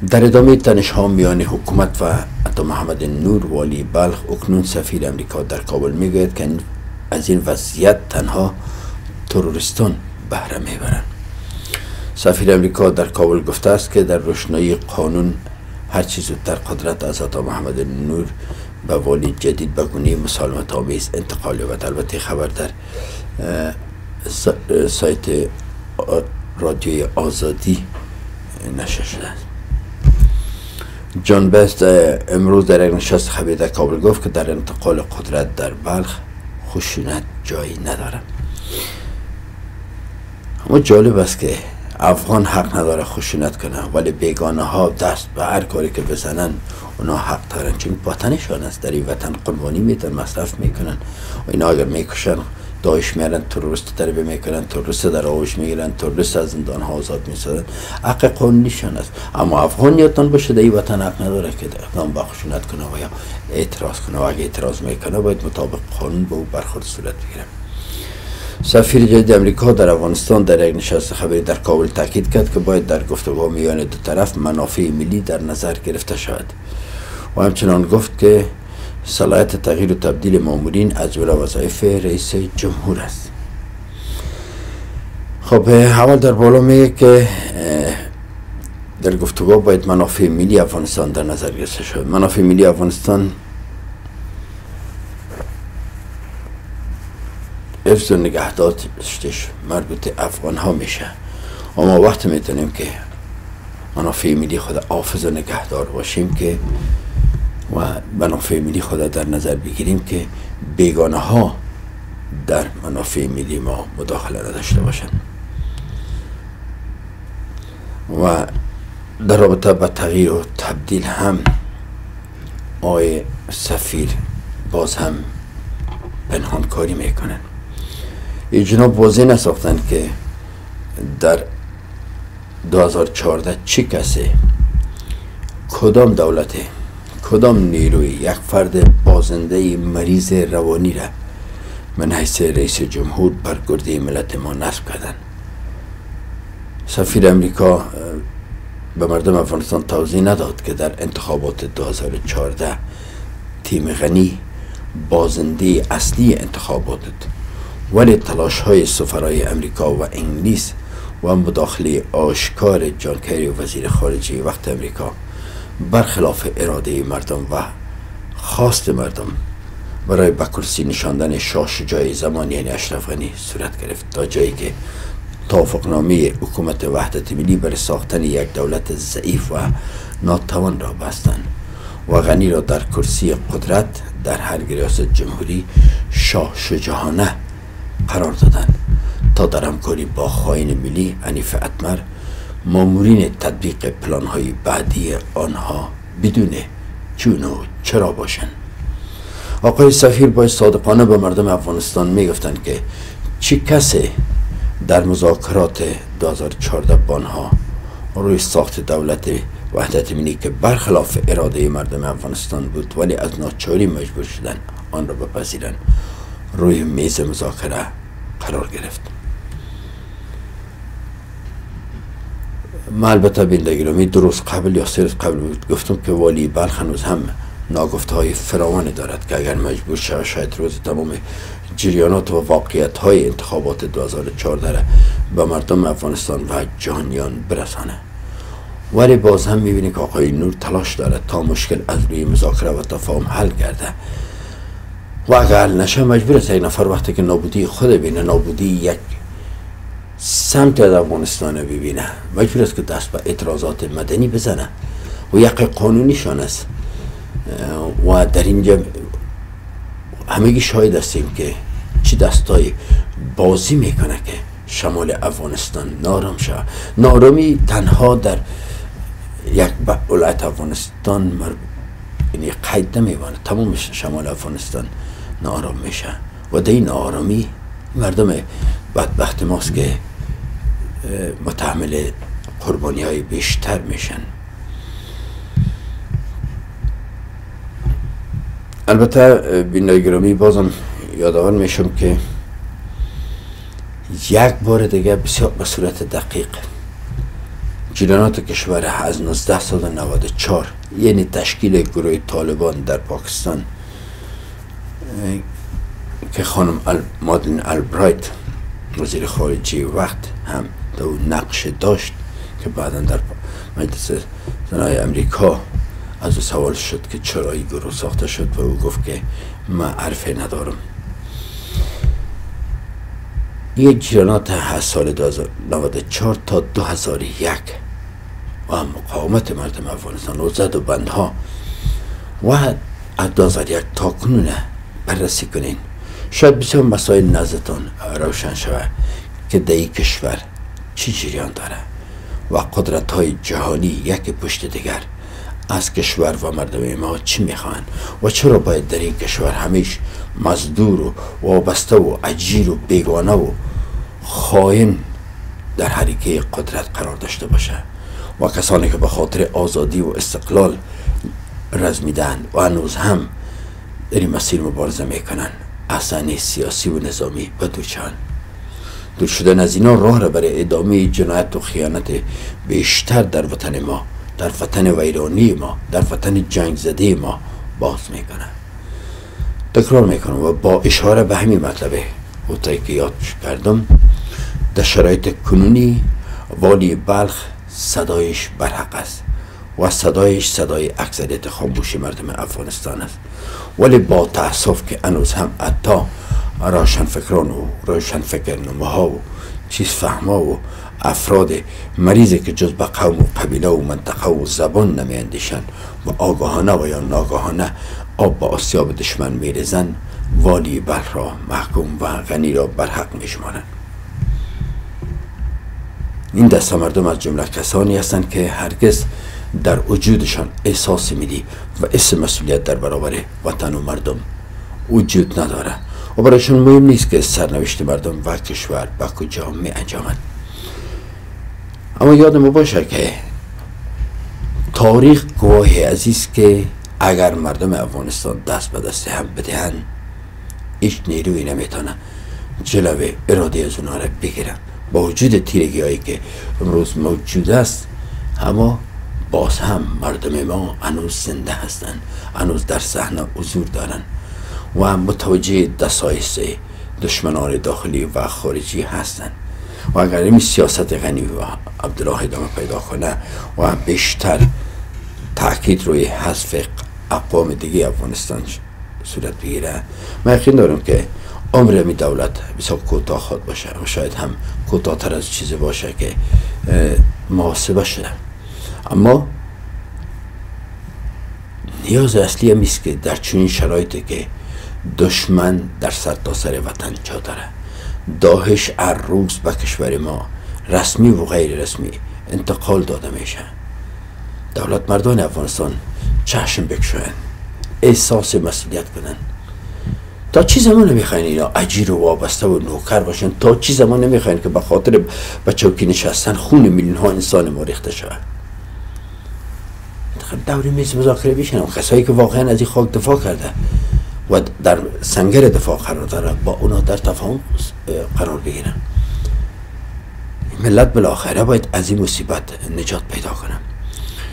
در ادامه تنش‌ها میان حکومت و عطا محمد نور والی بلخ، اکنون سفیر امریکا در کابل میگوید که از این وضعیت تنها تروریستان بهره میبرند. سفیر امریکا در کابل گفته است که در روشنایی قانون هر چیز زودتر قدرت از عطا محمد نور به والی جدید به گونه مسالمت آمیز انتقال یابد. البته خبر در سایت رادیوی آزادی نشر شده است. جان بست امروز در یک نشست خبری در کابل گفت که در انتقال قدرت در بلخ خشونت جایی نداره. اما جالب است که افغان حق نداره خشونت کنه، ولی بیگانه ها دست به هر کاری که بزنن اونا حق دارن، چون وطنشان است. در این وطن قربانی میتن، مصرف میکنن و اینا اگر میکشن داعش میارن، تروریست ضربه میکنن، تروریست در آغوش میگیرن، تروریست از زندان ها آزاد میسازن. حق قانونیشان است. اما افغان یادتان باشه در این وطن حق نداره که اقدام به خشونت کنه و یا اعتراض کنه، و اگه اعتراض میکنه باید مطابق قانون به او برخورد صورت بگیره. سفیر جدید امریکا در افغانستان در یک نشست خبری در کابل تاکید کرد که باید در گفتگو میان دو طرف منافع ملی در نظر گرفته شود و همچنان گفت که صلاحیت تغییر و تبدیل مامورین از جمله وظایف رئیس جمهور است. خب اول در بالا میگه که در گفتگو باید منافع ملی افغانستان در نظر گرفته شود. منافع ملی افغانستان حفظ و نگهداشتش مربوط افغان ها میشه، اما وقت میتونیم که منافع ملی خود حافظ و نگهدار باشیم که و منافع ملی خود در نظر بگیریم که بیگانه ها در منافع ملی ما مداخله نداشته باشند. و در رابطه با تغییر و تبدیل هم آقای سفیر باز هم پنهانکاری میکنن. این جناب واضح نساختن که در 2014 چه کسی، کدام دولت، کدام نیروی یک فرد بازنده مریض روانی را من حیث رئیس جمهور بر گرده ملت ما نصب کردن. سفیر امریکا به مردم افغانستان توضیح نداد که در انتخابات 2014 تیم غنی بازنده اصلی انتخابات بود، ولی تلاش های سفرای امریکا و انگلیس و مداخله آشکار جان کری وزیر خارجه وقت امریکا برخلاف اراده مردم و خواست مردم برای به کرسی نشاندن شاه شجاع زمان یعنی اشرف غنی صورت گرفت، تا جایی که توافقنامه حکومت وحدت ملی برای ساختن یک دولت ضعیف و ناتوان را بستند و غنی را در کرسی قدرت در هر ریاست جمهوری شاه شجاعانه قرار دادند تا در همکاری با خائن ملی حنیف اتمر مامورین تطبیق پلان‌های بعدی آنها بدون چون و چرا باشند. آقای سفیر باید صادقانه به مردم افغانستان میگفتند که چه کسی در مذاکرات 2014 با آنها روی ساخت دولت وحدت ملی که برخلاف اراده مردم افغانستان بود ولی از ناچاری مجبور شدن آن را بپذیرند روی میز مذاکره قرار گرفت. من البته بینده درست قبل یا 3 روز قبل بود گفتم که والی بلخ هنوز هم ناگفته های فراوانی دارد که اگر مجبور شود شاید روز تمام جریانات و واقعیت های انتخابات 2014 را به مردم افغانستان و جهانیان برسانه. ولی باز هم میبینی که آقای نور تلاش دارد تا مشکل از روی مذاکره و تفاهم حل کرده و اگر حل نشه مجبور است یک نفر وقتی که نابودی خود بینه، نابودی یک سمت از افغانستان ببینه، مجبور است که دست به اعتراضات مدنی بزنه و یک قانونیشان است. و در اینجا همگی شاهد هستیم که چی دستای بازی میکنه که شمال افغانستان نارام شود. نارامی تنها در یک ولایت افغانستان یعنی قید نمیمانه، تمام شمال افغانستان نارام میشه و در این نارامی مردم بدبخت ماست که متحمل قربانی های بیشتر میشن. البته بینای گرامی بازم یادآور میشم که یک بار دیگه بسیار به صورت دقیق جریانات کشور از 19 سال 94 یعنی تشکیل گروه طالبان در پاکستان که خانم مادلین البرایت وزیر خارجه وقت هم در اون نقش داشت که بعدا در مجلس زنای امریکا از او سوال شد که چرا این گروه ساخته شد و او گفت که من عرفه ندارم. یک جریانات از سال 1994 تا 2001 و مقاومت مردم افغانستان و زد و بندها و از 2001 تا کنون بررسی کنین، شاید بسیار مسائل نزدتان روشن شود که در این کشور چی جریان داره و قدرت های جهانی یکی پشت دیگر از کشور و مردم ما چی میخوان و چرا باید در این کشور همیش مزدور و وابسته و اجیر و بیگانه و خائن در حریقه قدرت قرار داشته باشه و کسانی که به خاطر آزادی و استقلال رزمیدن و هنوز هم در این مسیر مبارزه میکنن اصلا سیاسی و نظامی و دوچان. دور شدن از اینا راه را برای ادامه جنایت و خیانت بیشتر در وطن ما، در وطن ویرانی ما، در وطن جنگ زده ما باز میکنن. تکرار میکنم و با اشاره به همین مطلبه و تایی که یاد کردم، در شرایط کنونی والی بلخ صدایش برحق است و صدایش صدای اکثریت خاموش مردم افغانستان است، ولی با تأسف که هنوز هم حتی روشنفکران و روشنفکرنماها و چیز فهما و افراد مریضی که جز به قوم و قبیله و منطقه و زبان نمی اندیشن و آگاهانه و یا ناگاهانه آب با آسیاب دشمن میریزن، والی بلخ را محکوم و غنی را برحق میشمارند. این دسته مردم از جمله کسانی هستند که هرگز در وجودشان احساس ملی و حس مسئولیت در برابر وطن و مردم وجود نداره و برایشان مهم نیست که سرنوشت مردم و کشور به کجا می انجامد. اما یادم باشه که تاریخ گواهی عزیز که اگر مردم افغانستان دست به دست هم بدهن، هیچ نیروی نمیتونه جلوه اراده از اونها را بگیرن. با وجود تیرگی هایی که امروز موجود است، اما باز هم مردم ما هنوز زنده هستند، هنوز در صحنه حضور دارن و متوجه دسایس دشمنان داخلی و خارجی هستند و اگر این سیاست غنی و عبدالله ادامه پیدا کنه و بیشتر تاکید روی حذف اقوام دیگه افغانستان صورت بگیره، من یقین دارم که عمر می دولت بسیار کوتاه خواهد باشه و شاید هم کوتاه‌تر از چیزی باشه که محاسبه شده. اما نیاز اصلی هم است که در چنین شرایطی که دشمن در سرتاسر وطن جا داره، داعش هر روز به کشور ما رسمی و غیر رسمی انتقال داده میشه، دولت مردان افغانستان چشم بکشن، احساس مسئولیت کنن. تا چی زمان نمیخواین اینا اجیر و وابسته و نوکر باشن؟ تا چی زمان نمیخواین که به خاطر به چوکی نشستن خون میلیون ها انسان ما ریخته شود؟ دور میز مذاکره بشنم، کسایی که واقعا از این خاک دفاع کرده و در سنگر دفاع قرار داره با اونا در تفاهم قرار بگیرن. ملت بالاخره باید از این مصیبت نجات پیدا کنن.